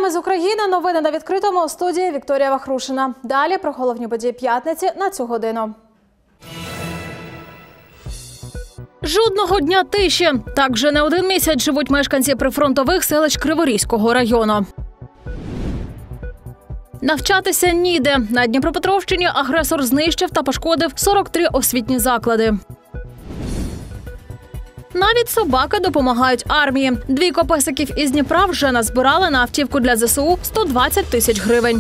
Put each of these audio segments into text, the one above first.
Прямо з України новини на відкритому у студії Вікторія Вахрушина. Далі про головні події п'ятниці на цю годину. Жодного дня тиші. Так вже не один місяць живуть мешканці прифронтових селищ Криворізького району. Навчатися ніде. На Дніпропетровщині агресор знищив та пошкодив 43 освітні заклади. Навіть собаки допомагають армії. Двійко песиків із Дніпра вже назбирали на автівку для ЗСУ 120 тисяч гривень.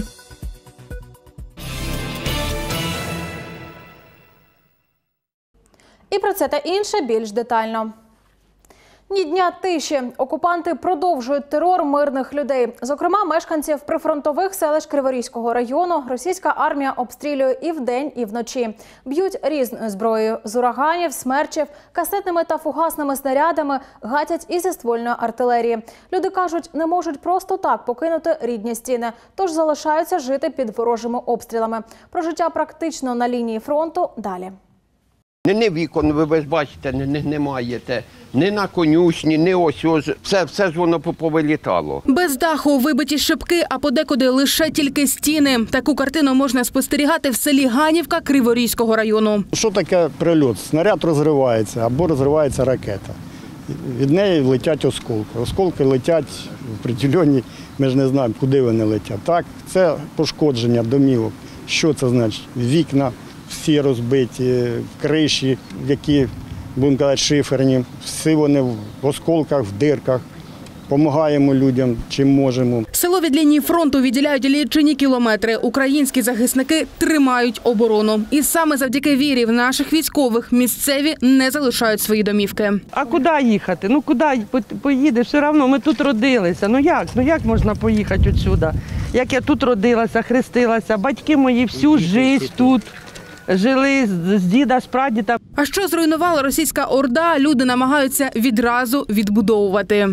І про це та інше більш детально. Ні дня тиші. Окупанти продовжують терор мирних людей. Зокрема, мешканців прифронтових селищ Криворізького району російська армія обстрілює і вдень, і вночі. Б'ють різною зброєю – з ураганів, смерчів, касетними та фугасними снарядами, гатять і зі ствольної артилерії. Люди кажуть, не можуть просто так покинути рідні стіни, тож залишаються жити під ворожими обстрілами. Про життя практично на лінії фронту далі. Ні вікон, ви ж бачите, не маєте, ні на конюшні, ні ось, все ж воно повилітало. Без даху, вибиті шибки, а подекуди лише тільки стіни. Таку картину можна спостерігати в селі Ганівка Криворізького району. Що таке прильот? Снаряд розривається або розривається ракета. Від неї летять осколки. Осколки летять в притільоні, ми ж не знаємо, куди вони летять. Так, це пошкодження домівок. Що це значить? Вікна всі розбиті, криші, які, будемо казати, шиферні. Всі вони в осколках, в дирках. Помагаємо людям, чим можемо. Село від лінії фронту відділяють лічені кілометри. Українські захисники тримають оборону. І саме завдяки вірі в наших військових місцеві не залишають свої домівки. А куди їхати? Ну куди поїдеш? Все одно ми тут родилися. Ну як можна поїхати відсюди? Як я тут родилася, хрестилася, батьки мої всю життя тут. Жили з діда, з прадіда. А що зруйнувала російська орда, люди намагаються відразу відбудовувати.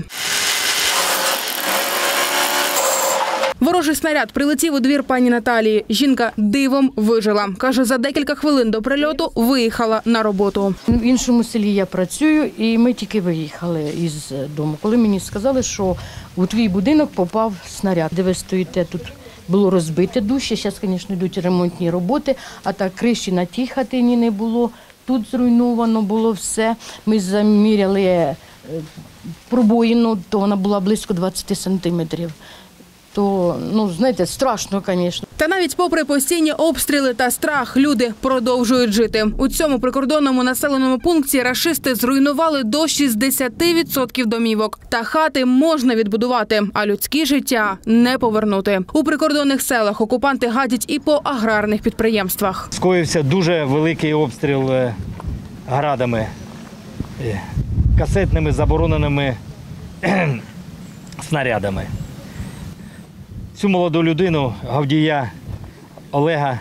Ворожий снаряд прилетів у двір пані Наталії. Жінка дивом вижила. Каже, за декілька хвилин до прильоту виїхала на роботу. В іншому селі я працюю, і ми тільки виїхали із дому. Коли мені сказали, що у твій будинок попав снаряд, де ви стоїте тут. Було розбите душі, зараз, звісно, йдуть ремонтні роботи, а так криші на тій хатині не було, тут зруйновано було все. Ми заміряли пробоїну, то вона була близько 20 сантиметрів. То, знаєте, страшно, звісно. Та навіть попри постійні обстріли та страх, люди продовжують жити. У цьому прикордонному населеному пункті рашисти зруйнували до 60% домівок. Та хати можна відбудувати, а людське життя не повернути. У прикордонних селах окупанти гадять і по аграрних підприємствах. Скоївся дуже великий обстріл градами, касетними забороненими снарядами. Цю молоду людину, Гавдія Олега,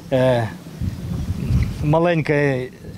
маленька,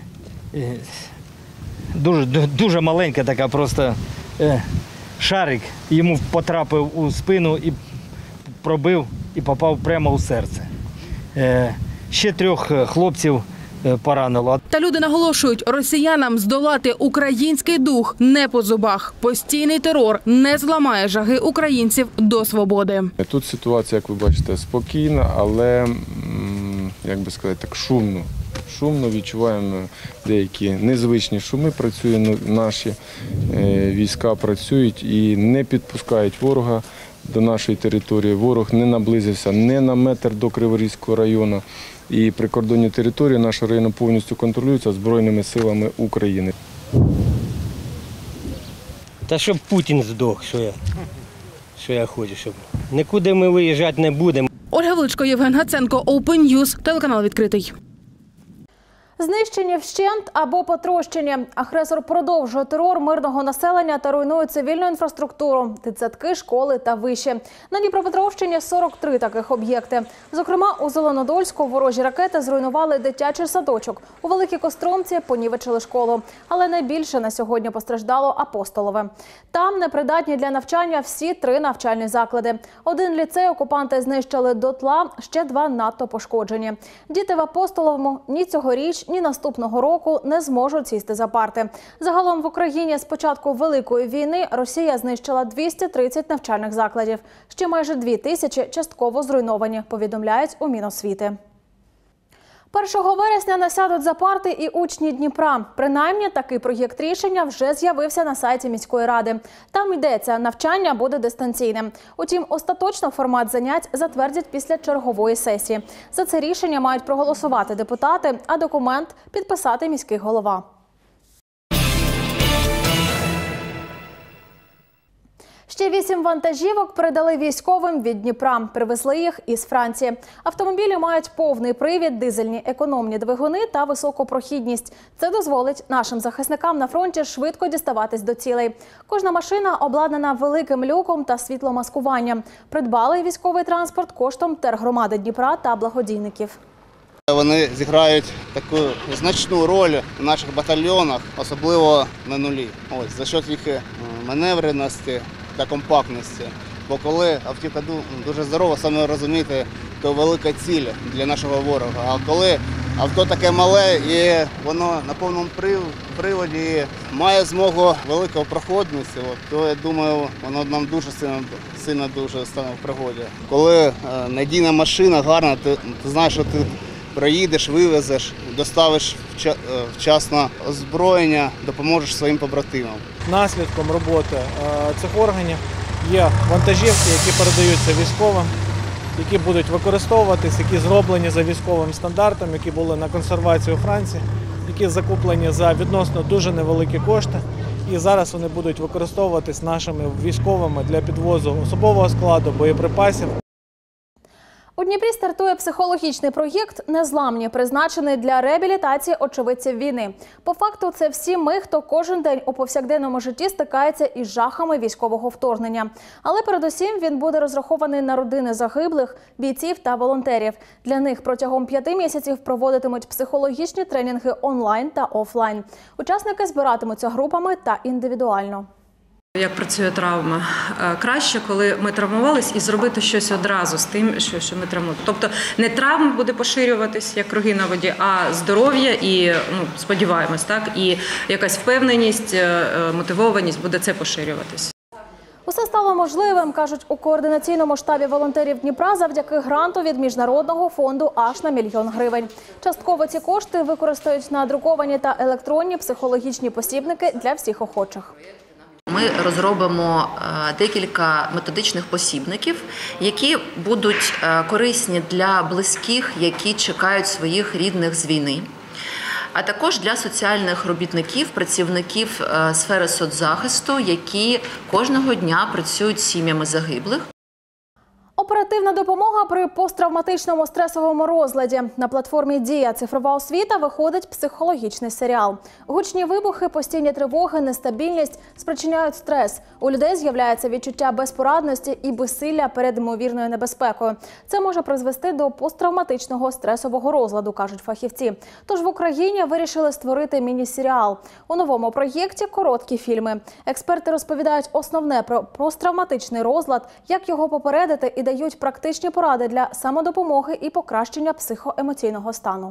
дуже маленька така просто шарик, йому потрапив у спину і пробив і попав прямо у серце. Ще 3 хлопців поранило. Та люди наголошують, росіянам здолати український дух не по зубах. Постійний терор не зламає жаги українців до свободи. Тут ситуація, як ви бачите, спокійна, але, як би сказати, так шумно. Шумно відчуваємо деякі незвичні шуми, працюють наші війська, працюють і не підпускають ворога до нашої території. Ворог не наблизився ні на метр до Криворізького району. І прикордонні території нашого району повністю контролюються Збройними силами України. Та щоб Путін здох, що я хочу, щоб нікуди ми виїжджати не будемо. Ольга Величко, Євген Гаценко, Open News, телеканал «Відкритий». Знищені вщент або потрощені. Агресор продовжує терор мирного населення та руйнує цивільну інфраструктуру, дитсадки, школи та виші. На Дніпропетровщині 43 таких об'єкти. Зокрема, у Зеленодольську ворожі ракети зруйнували дитячий садочок. У Великій Костромці понівечили школу. Але найбільше на сьогодні постраждало Апостолове. Там непридатні для навчання всі 3 навчальні заклади. 1 ліцей окупанти знищили дотла, ще 2 надто пошкоджені. Діти в Апостоловому ні цьогоріч, цьогоріч, ні наступного року не зможуть сісти за парти. Загалом в Україні з початку Великої війни Росія знищила 230 навчальних закладів. Ще майже 2000 частково зруйновані, повідомляють у Міносвіти. 1 вересня не сядуть за парти і учні Дніпра. Принаймні, такий проєкт рішення вже з'явився на сайті міської ради. Там йдеться, навчання буде дистанційним. Утім, остаточно формат занять затвердять після чергової сесії. За це рішення мають проголосувати депутати, а документ підписати міський голова. Ще 8 вантажівок передали військовим від Дніпра. Привезли їх із Франції. Автомобілі мають повний привід, дизельні економні двигуни та високу прохідність. Це дозволить нашим захисникам на фронті швидко діставатись до цілей. Кожна машина обладнана великим люком та світломаскуванням. Придбали військовий транспорт коштом тергромади Дніпра та благодійників. Вони зіграють таку значну роль в наших батальйонах, особливо на нулі. За счет їх маневреності та компактності. Бо коли автівка дуже здорова, саме розумієте, то велика ціль для нашого ворога. А коли авто таке мале і воно на повному приводі має змогу великої проходності, то я думаю, воно нам дуже сильно стане в пригоді. Коли надійна машина, гарна, ти знаєш, що ти проїдеш, вивезеш, доставиш вчасно озброєння, допоможеш своїм побратимам. Наслідком роботи цих органів є вантажівки, які передаються військовим, які будуть використовуватись, які зроблені за військовим стандартом, які були на консервації у Франції, які закуплені за відносно дуже невеликі кошти. І зараз вони будуть використовуватись нашими військовими для підвозу особового складу, боєприпасів. У Дніпрі стартує психологічний проєкт «Незламні», призначений для реабілітації очевидців війни. По факту, це всі ми, хто кожен день у повсякденному житті стикається із жахами військового вторгнення. Але передусім він буде розрахований на родини загиблих, бійців та волонтерів. Для них протягом 5 місяців проводитимуть психологічні тренінги онлайн та офлайн. Учасники збиратимуться групами та індивідуально. Як працює травма? Краще, коли ми травмувалися, і зробити щось одразу з тим, що ми травмуємо. Тобто не травма буде поширюватись, як круги на воді, а здоров'я і, сподіваємось, так, і якась впевненість, мотивованість буде це поширюватись. Усе стало можливим, кажуть у координаційному штабі волонтерів Дніпра, завдяки гранту від Міжнародного фонду аж на 1 мільйон гривень. Частково ці кошти використають на друковані та електронні психологічні посібники для всіх охочих. Ми розробимо декілька методичних посібників, які будуть корисні для близьких, які чекають своїх рідних з війни, а також для соціальних робітників, працівників сфери соцзахисту, які кожного дня працюють з сім'ями загиблих. Оперативна допомога при посттравматичному стресовому розладі. На платформі «Дія. Цифрова освіта» виходить психологічний серіал. Гучні вибухи, постійні тривоги, нестабільність спричиняють стрес. У людей з'являється відчуття безпорадності і безсилля перед ймовірною небезпекою. Це може призвести до посттравматичного стресового розладу, кажуть фахівці. Тож в Україні вирішили створити міні-серіал. У новому проєкті короткі фільми. Експерти розповідають основне про посттравматичний розлад, як його попередити і дають практичні поради для самодопомоги і покращення психоемоційного стану.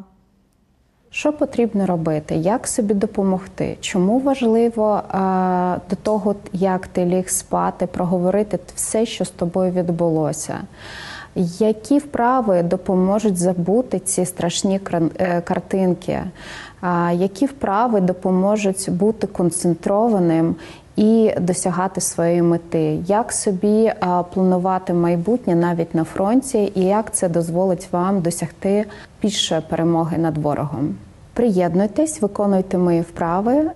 Що потрібно робити? Як собі допомогти? Чому важливо до того, як ти ліг спати, проговорити все, що з тобою відбулося? Які вправи допоможуть забути ці страшні картинки? Які вправи допоможуть бути концентрованим і досягати своєї мети? Як собі планувати майбутнє навіть на фронті і як це дозволить вам досягти більшої перемоги над ворогом? Приєднуйтесь, виконуйте мої вправи.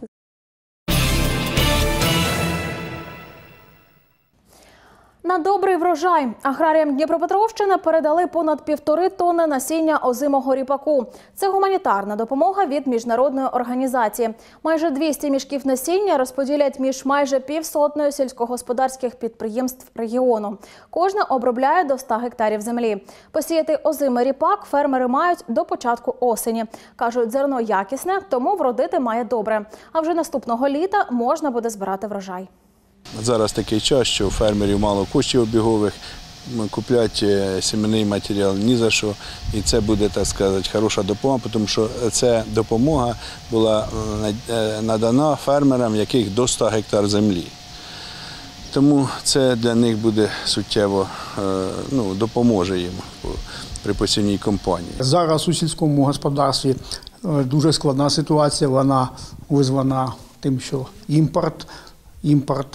На добрий врожай аграріям Дніпропетровщини передали понад 1,5 тонни насіння озимого ріпаку. Це гуманітарна допомога від міжнародної організації. Майже 200 мішків насіння розподілять між майже півсотнею сільськогосподарських підприємств регіону. Кожне обробляє до 100 гектарів землі. Посіяти озимий ріпак фермери мають до початку осені. Кажуть, зерно якісне, тому вродити має добре. А вже наступного літа можна буде збирати врожай. Зараз такий час, що у фермерів мало коштів обігових, купляти сімейний матеріал ні за що. І це буде, так сказати, хороша допомога, тому що ця допомога була надана фермерам, яких до 100 гектар землі. Тому це для них буде суттєво, допоможе їм при посівній кампанії. Зараз у сільському господарстві дуже складна ситуація, вона визвана тим, що імпорт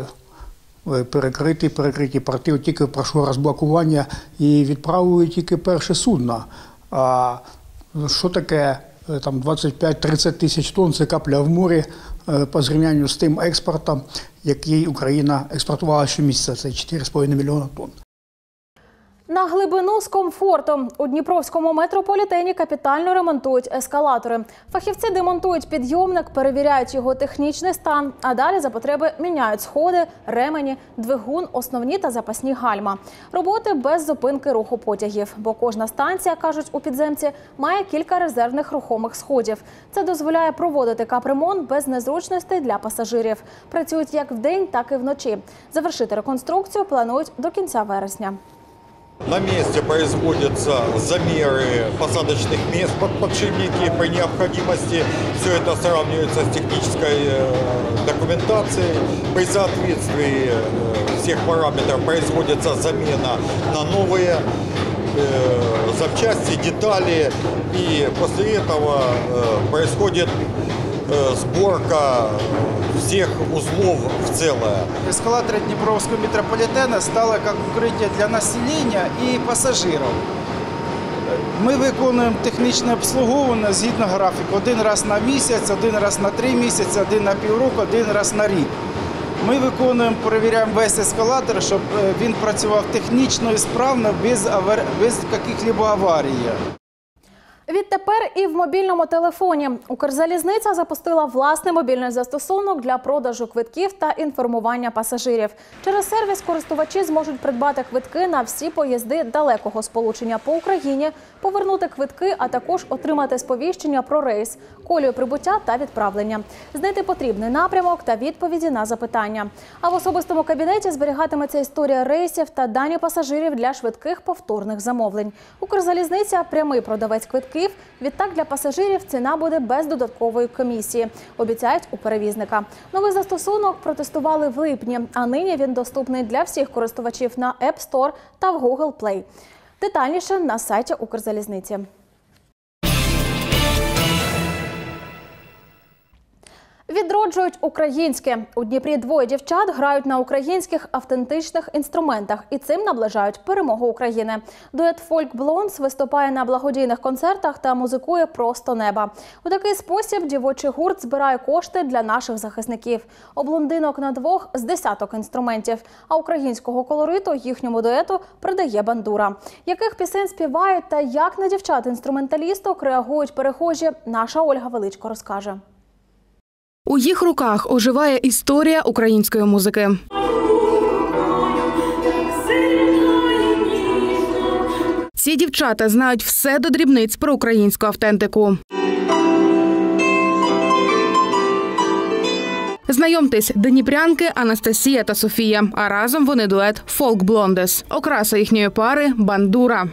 перекриті порти, тільки пройшло розблокування і відправили тільки перше судно. А що таке 25-30 тисяч тонн – це капля в морі по зрівнянню з тим експортом, який Україна експортувала щомісяця, це 4,5 мільйона тонн. На глибину з комфортом. У Дніпровському метрополітені капітально ремонтують ескалатори. Фахівці демонтують підйомник, перевіряють його технічний стан, а далі за потреби міняють сходи, ремені, двигун, основні та запасні гальма. Роботи без зупинки руху потягів, бо кожна станція, кажуть у підземці, має кілька резервних рухомих сходів. Це дозволяє проводити капремонт без незручностей для пасажирів. Працюють як вдень, так і вночі. Завершити реконструкцію планують до кінця вересня. На месте производятся замеры посадочных мест под подшипники. При необходимости все это сравнивается с технической документацией. При соответствии всех параметров производится замена на новые запчасти, детали. И после этого происходит сборка всех узлов в целое. Эскалаторы Днепровского метрополитена стало как укрытие для населения и пассажиров. Ми виконуємо технічне обслуговування згідно графіку. Один раз на місяць, один раз на 3 місяці, один на півроку, один раз на рік. Ми виконуємо, перевіряємо весь ескалатор, щоб він працював технічно і справно, без яких-либо аварій. Відтепер і в мобільному телефоні. Укрзалізниця запустила власний мобільний застосунок для продажу квитків та інформування пасажирів. Через сервіс користувачі зможуть придбати квитки на всі поїзди далекого сполучення по Україні, повернути квитки, а також отримати сповіщення про рейс, колію прибуття та відправлення, знайти потрібний напрямок та відповіді на запитання. А в особистому кабінеті зберігатиметься історія рейсів та дані пасажирів для швидких повторних замовлень. Укрзалізниця – прямий продавець квитків. Відтак для пасажирів ціна буде без додаткової комісії, обіцяють у перевізника. Новий застосунок протестували в липні, а нині він доступний для всіх користувачів на App Store та в Google Play. Детальніше на сайті Укрзалізниці. Відроджують українське. У Дніпрі двоє дівчат грають на українських автентичних інструментах і цим наближають перемогу України. Дует Folk Blondes виступає на благодійних концертах та музикує просто неба. У такий спосіб дівочий гурт збирає кошти для наших захисників. У блондинок на двох з десяток інструментів, а українського колориту їхньому дуету придає бандура. Яких пісень співають та як на дівчат-інструменталісток реагують перехожі, наша Ольга Величко розкаже. У їх руках оживає історія української музики. Ці дівчата знають все до дрібниць про українську автентику. Знайомтесь, дніпрянки Анастасія та Софія, а разом вони дует Folk Blondes. Окраса їхньої пари – бандура.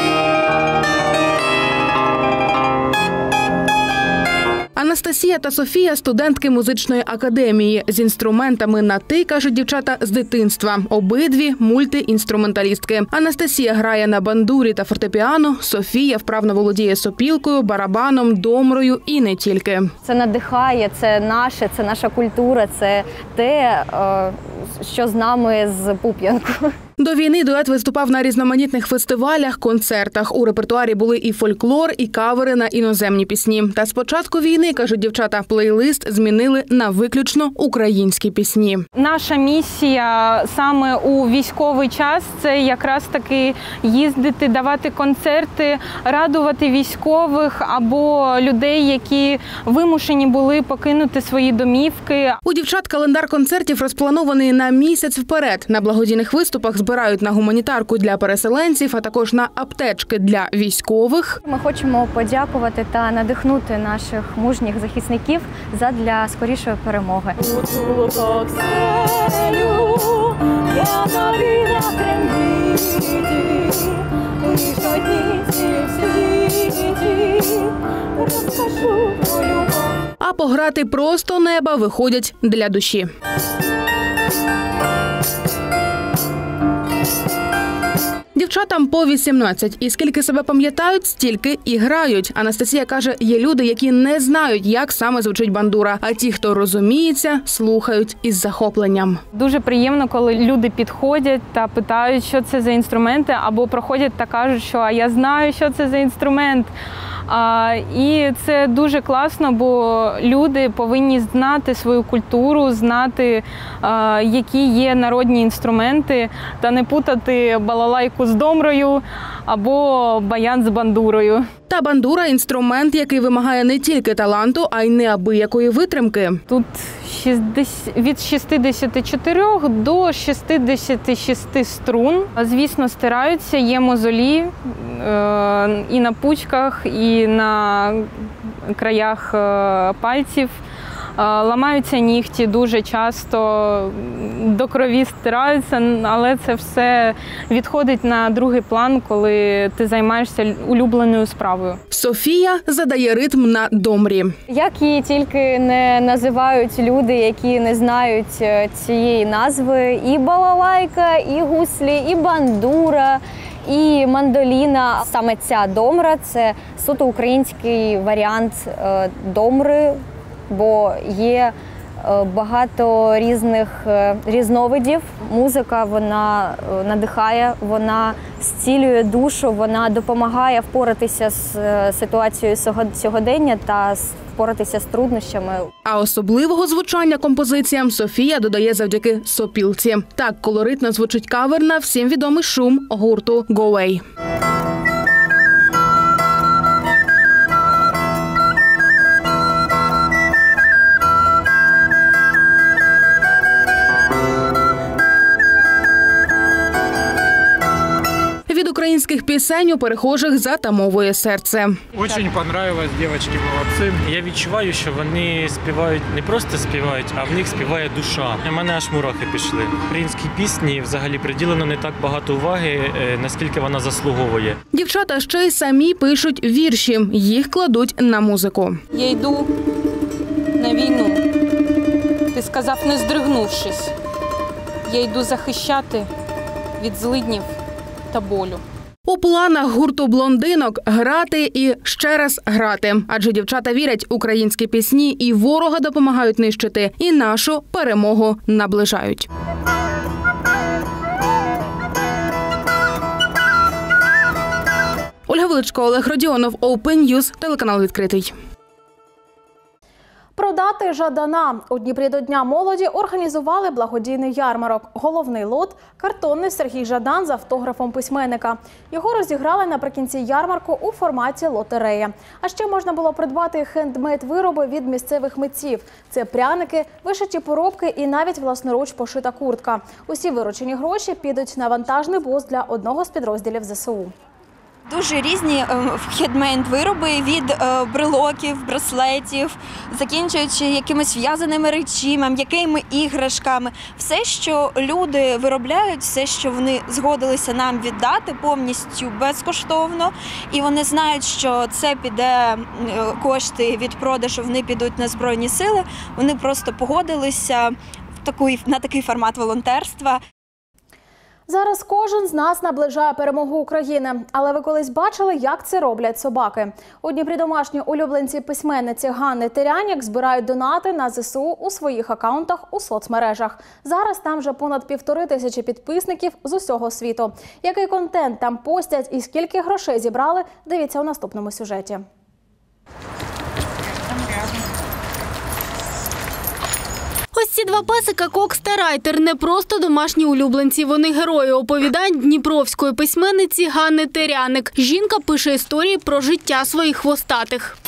Анастасія та Софія – студентки музичної академії. З інструментами на «ти», кажуть дівчата, з дитинства. Обидві – мультиінструменталістки. Анастасія грає на бандурі та фортепіано, Софія вправно володіє сопілкою, барабаном, домрою і не тільки. Це надихає, це наше, це наша культура, це те, що з нами з Пуп'янку. До війни дует виступав на різноманітних фестивалях, концертах. У репертуарі були і фольклор, і кавери на іноземні пісні. Та з початку війни, кажуть дівчата, плейлист змінили на виключно українські пісні. Наша місія саме у військовий час – це якраз таки їздити, давати концерти, радувати військових або людей, які вимушені були покинути свої домівки. У дівчат календар концертів розпланований на місяць вперед. На благодійних виступах збирають на гуманітарку для переселенців, а також на аптечки для військових. Ми хочемо подякувати та надихнути наших мужніх захисників задля скорішої перемоги. я тобі на трембіті, лиш одні ці в світі, розкажу про любов. А пограти просто неба виходять для душі. Дівчатам по 18. І скільки себе пам'ятають, стільки і грають. Анастасія каже, є люди, які не знають, як саме звучить бандура. А ті, хто розуміється, слухають із захопленням. Дуже приємно, коли люди підходять та питають, що це за інструменти, або проходять та кажуть, що «а я знаю, що це за інструмент». І це дуже класно, бо люди повинні знати свою культуру, знати, які є народні інструменти, та не путати балалайку з домрою або баян з бандурою. Та бандура – інструмент, який вимагає не тільки таланту, а й неабиякої витримки. Тут від 64 до 66 струн. Звісно, стираються, є мозолі і на пучках, і на краях пальців. Ламаються нігті дуже часто, до крові стираються, але це все відходить на другий план, коли ти займаєшся улюбленою справою. Софія задає ритм на домрі. Як її тільки не називають люди, які не знають цієї назви, і балалайка, і гуслі, і бандура, і мандоліна. Саме ця домра – це суто український варіант домри, бо є багато різних різновидів. Музика, вона надихає, вона зцілює душу, вона допомагає впоратися з ситуацією сьогодення та впоратися з труднощами. А особливого звучання композиціям Софія додає завдяки сопілці. Так колоритно звучить кавер на всім відомий шум гурту «Go Away». Від українських пісень у перехожих затамовує серце. Очень понравилось, дівчатки молодці. Я відчуваю, що вони співають, не просто співають, а в них співає душа. У мене аж мурахи пішли. Українській пісні взагалі приділено не так багато уваги, наскільки вона заслуговує. Дівчата ще й самі пишуть вірші, їх кладуть на музику. Я йду на війну, ти сказав, не здригнувшись. Я йду захищати від злиднів та болю. У планах гурту блондинок грати і ще раз грати. Адже дівчата вірять, українські пісні і ворога допомагають нищити, і нашу перемогу наближають. Ольга Величко, Олег Родіонов, Open News, телеканал «Відкритий». Продати Жадана. У Дніпрі до Дня молоді організували благодійний ярмарок. Головний лот – картонний Сергій Жадан з автографом письменника. Його розіграли наприкінці ярмарку у форматі лотерея. А ще можна було придбати хендмейд-вироби від місцевих митців. Це пряники, вишиті поробки і навіть власноруч пошита куртка. Усі виручені гроші підуть на вантажний бус для одного з підрозділів ЗСУ. Дуже різні хендмейд-вироби від брелоків, браслетів, закінчуючи якимись в'язаними речами, м'якими іграшками. Все, що люди виробляють, все, що вони згодилися нам віддати повністю безкоштовно. І вони знають, що це піде, кошти від продажу, вони підуть на Збройні Сили. Вони просто погодилися на такий формат волонтерства. Зараз кожен з нас наближає перемогу України. Але ви колись бачили, як це роблять собаки? У Дніпрі домашні улюбленці письменниці Ганни Теряняк збирають донати на ЗСУ у своїх акаунтах у соцмережах. Зараз там вже понад 1500 підписників з усього світу. Який контент там постять і скільки грошей зібрали, дивіться у наступному сюжеті. Ось ці два песика Кокс та Райтер – не просто домашні улюбленці. Вони герої оповідань дніпровської письменниці Ганни Теряник. Жінка пише історії про життя своїх хвостатих.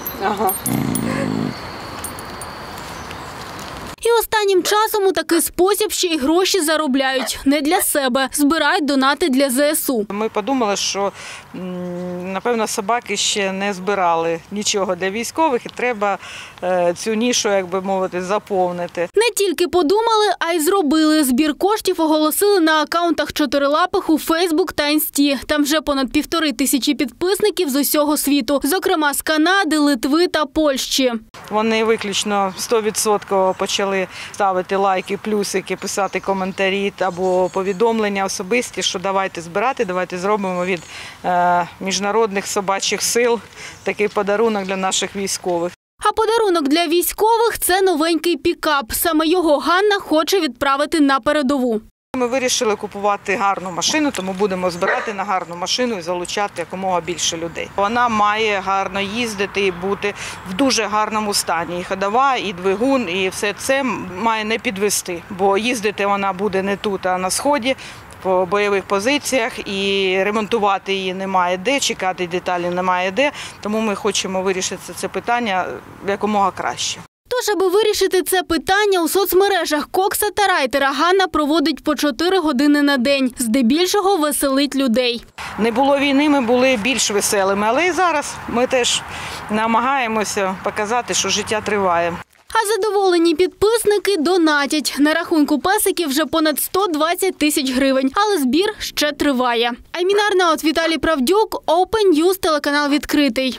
І останнім часом у такий спосіб ще й гроші заробляють. Не для себе. Збирають донати для ЗСУ. Ми подумали, що напевно, собаки ще не збирали нічого для військових і треба цю нішу, як би мовити, заповнити. Не тільки подумали, а й зробили. Збір коштів оголосили на акаунтах чотирилапих у Фейсбук та Інсті. Там вже понад 1500 підписників з усього світу, зокрема з Канади, Литви та Польщі. Вони виключно 100% почали ставити лайки, плюсики, писати коментарі або повідомлення особисті, що давайте збирати, давайте зробимо від міжнародних собачих сил такий подарунок для наших військових. А подарунок для військових – це новенький пікап. Саме його Ганна хоче відправити на передову. Ми вирішили купувати гарну машину, тому будемо збирати на гарну машину і залучати якомога більше людей. Вона має гарно їздити і бути в дуже гарному стані. І ходова, і двигун, і все це має не підвести, бо їздити вона буде не тут, а на Сході, по бойових позиціях, і ремонтувати її немає де, чекати деталі немає де, тому ми хочемо вирішити це питання якомога краще. Тож, аби вирішити це питання, у соцмережах Кокса та Райтера Ганна проводить по 4 години на день. Здебільшого веселить людей. Не було війни, ми були більш веселими, але і зараз ми теж намагаємося показати, що життя триває. А задоволені підписники донатять. На рахунку песиків вже понад 120 тисяч гривень, але збір ще триває. Аймін Арнаут, Віталій Правдюк, Open News, телеканал «Відкритий».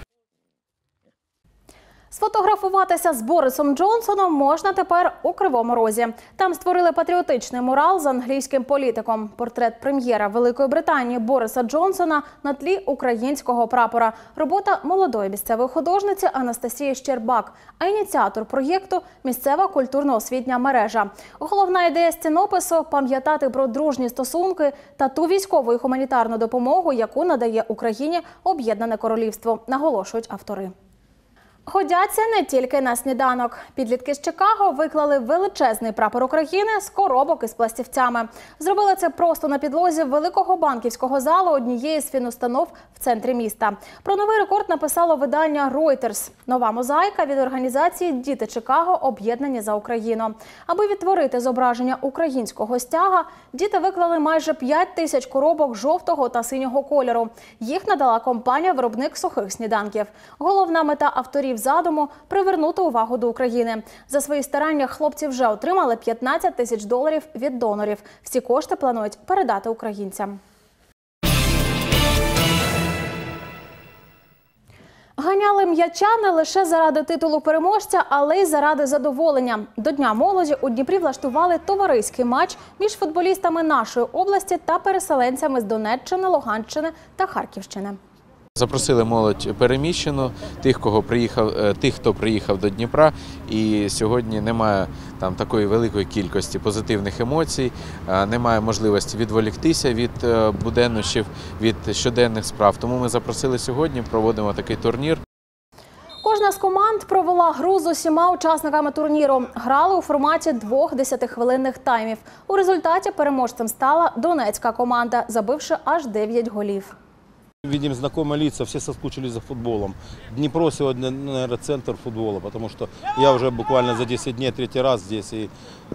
Сфотографуватися з Борисом Джонсоном можна тепер у Кривому Розі. Там створили патріотичний мурал з англійським політиком. Портрет прем'єра Великої Британії Бориса Джонсона на тлі українського прапора. Робота молодої місцевої художниці Анастасії Щербак, а ініціатор проєкту – місцева культурно-освітня мережа. Головна ідея стінопису – пам'ятати про дружні стосунки та ту військову і гуманітарну допомогу, яку надає Україні Об'єднане Королівство, наголошують автори. Годяться не тільки на сніданок. Підлітки з Чикаго виклали величезний прапор України з коробок із пластівцями. Зробили це просто на підлозі великого банківського залу однієї з фінустанов в центрі міста. Про новий рекорд написало видання Reuters. Нова мозаїка від організації «Діти Чикаго. Об'єднані за Україну». Аби відтворити зображення українського стяга, діти виклали майже 5000 коробок жовтого та синього кольору. Їх надала компанія-виробник сухих сніданків. Головна мета авторів задуму – привернути увагу до України. За свої старання хлопці вже отримали $15 тисяч від донорів. Всі кошти планують передати українцям. Ганяли м'яча не лише заради титулу переможця, але й заради задоволення. До Дня молоді у Дніпрі влаштували товариський матч між футболістами нашої області та переселенцями з Донеччини, Луганщини та Харківщини. Запросили молодь переміщену, тих, хто приїхав до Дніпра, і сьогодні немає там такої великої кількості позитивних емоцій, немає можливості відволіктися від буденнощів, від щоденних справ. Тому ми запросили сьогодні, проводимо такий турнір. Кожна з команд провела гру з усіма учасниками турніру. Грали у форматі 2 10-хвилинних таймів. У результаті переможцем стала донецька команда, забивши аж 9 голів. Видим знакомые лица, все соскучились за футболом. Днепро сегодня, наверное, центр футбола, потому что я уже буквально за 10 дней 3-й раз здесь. И,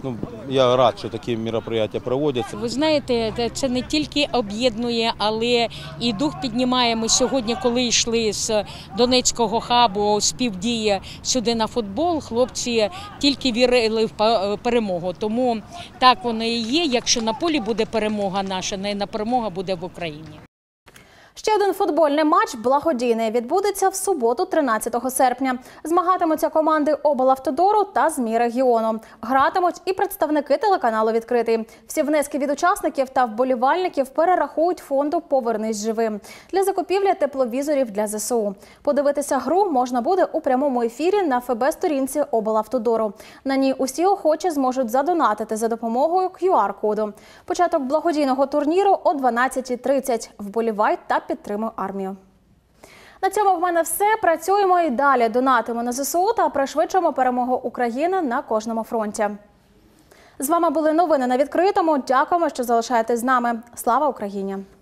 я рад, що такі мероприятия проводяться. Ви знаєте, це не тільки об'єднує, але і дух піднімає. Ми сьогодні, коли йшли з Донецького хабу з півдія сюди на футбол, хлопці тільки вірили в перемогу. Тому так воно і є. Якщо на полі буде перемога наша, не перемога буде в Україні. Ще один футбольний матч благодійний відбудеться в суботу, 13 серпня. Змагатимуться команди облавтодору та ЗМІ регіону. Гратимуть і представники телеканалу «Відкритий». Всі внески від учасників та вболівальників перерахують фонду «Повернись живим» для закупівлі тепловізорів для ЗСУ. Подивитися гру можна буде у прямому ефірі на ФБ-сторінці облавтодору. На ній усі охочі зможуть задонатити за допомогою QR-коду. Початок благодійного турніру о 12:30. Вболівай та підтримуй армію. На цьому в мене все. Працюємо і далі. Донатимо на ЗСУ та пришвидшуємо перемогу України на кожному фронті. З вами були новини на відкритому. Дякуємо, що залишаєтесь з нами. Слава Україні!